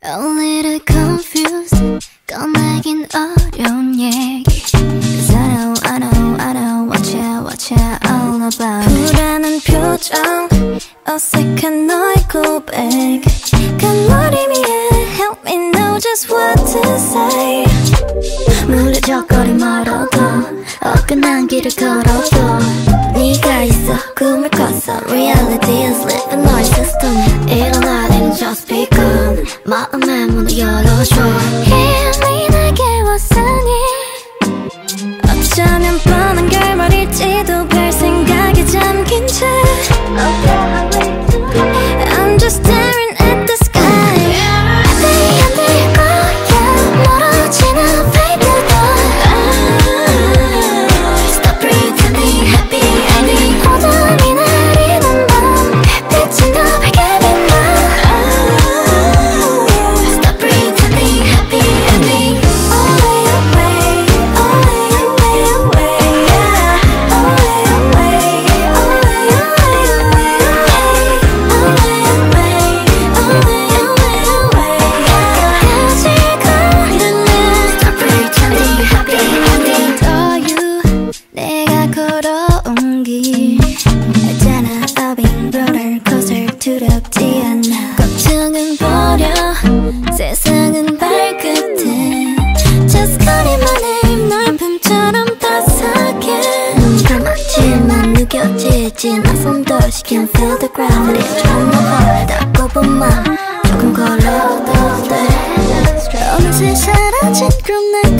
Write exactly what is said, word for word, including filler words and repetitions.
A little confused 꺼내긴 어려운 얘기 Cause I know, I know, I know what you, what you all about 불안한 표정 어색한 너의 고백 깜놀이미에 help me know just what to say 무례적거리 멀어도 어긋난 길을 걸어도 네가 있어 꿈을 꿨어 Reality is living our system 일어나 then just begun 마음의 문을 열어줘 힘이 내게 왔으니 어쩌면 뻔한 결말일지도 별 생각에 잠긴 채 I'm just staring at the sky 하늘이 안 될 거야 멀어지는 baby도 Stop pretending happy ending 어둠이 내리는 밤 햇빛이 더 밝게 빛나 Stop pretending happy ending Away away away away away yeah Away away away away away away away away yeah Stop pretending happy ending Saw you 내가 걸어온 길 알잖아 I've been roller coaster 두렵지 않아 걱정은 버려 세상은 발끝에 Just calling my name 널 품처럼 따스하게 눈 감았지만 느껴지지 난 손도 She can feel the gravity From my heart 닿고본 맘 조금 걸어도 돼 어느새 사라진 그런 날